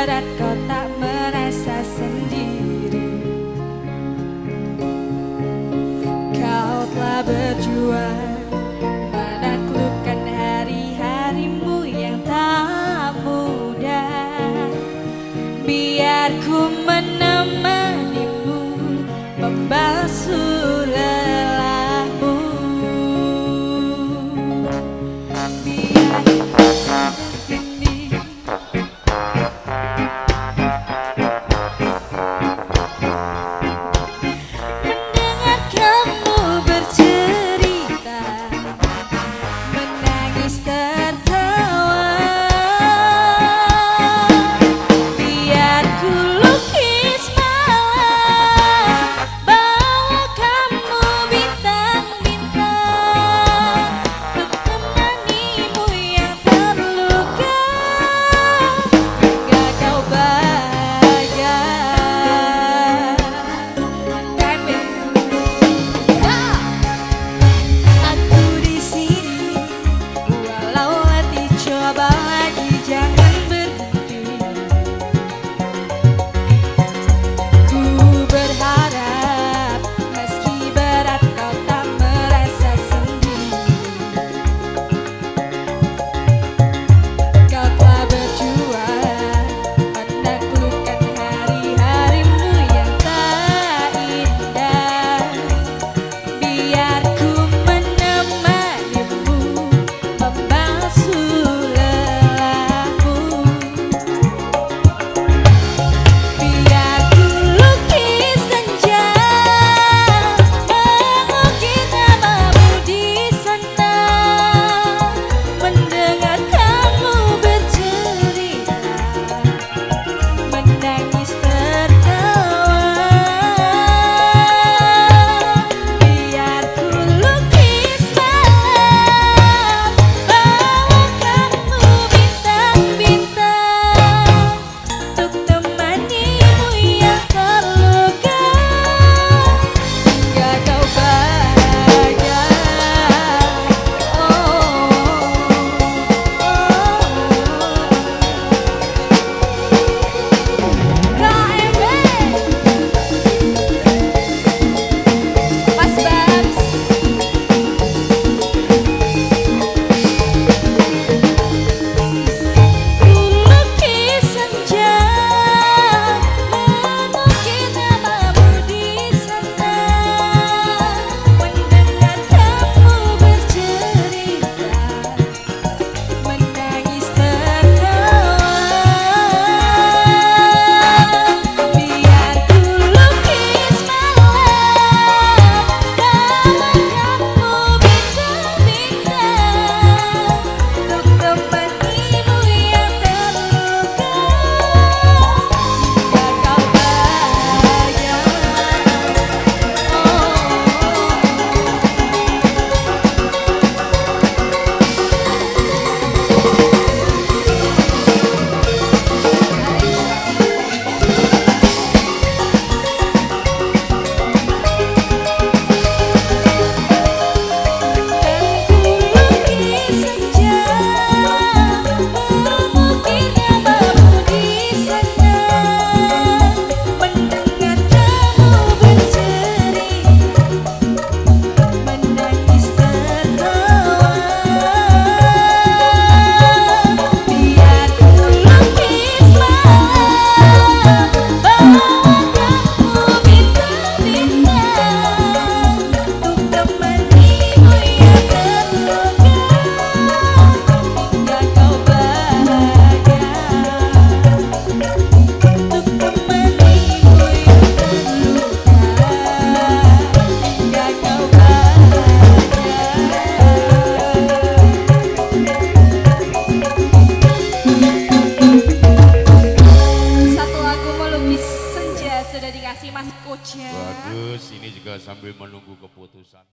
berat kau tak merasa sendiri. Kau telah berjuang menaklukkan hari-harimu yang tak mudah. Biar ku menemanimu membasuh lelahmu. Biar ini mendengar kamu bercerita, menangis tertawa. Biar ku lukis malam, bawa kamu bintang-bintang, untuk temanimu yang terluka hingga kau bahagia. Aku di sini, walau letih coba lagi jangan berhenti. Ku berharap meski berat kau tak merasa sendiri. Kau telah berjuang menaklukkan hari-harimu yang tak indah. Biar ku menemanimu membasuh lelahmu. Biar ku lukis senja, mengukir namamu di sana, mendengar kamu bercerita, menangis tertawa. Biar ku lukis malam, bawa kamu bintang-bintang, untuk temanimu yang terluka hingga kau bahagia. Mas Babs, ku lukis senja, mengukir namamu di sana, mendengar kamu bercerita, menangis tertawa. Biar ku lukis malam, bawa kamu bintang-bintang, untuk temanimu yang terluka hingga kau bahagia. Ku lukis senja, mengukir namamu di sana, mendengar kamu bercerita, menangis tertawa. Biar ku lukis malam, bawa kamu bintang-bintang, untuk temanimu yang terluka hingga kau bahagia. Untuk temanimu yang terluka hingga kau bahagia. Satu lagu melukis senja sudah dikasih Mas Coach ya. Bagus, ini juga sambil menunggu keputusan.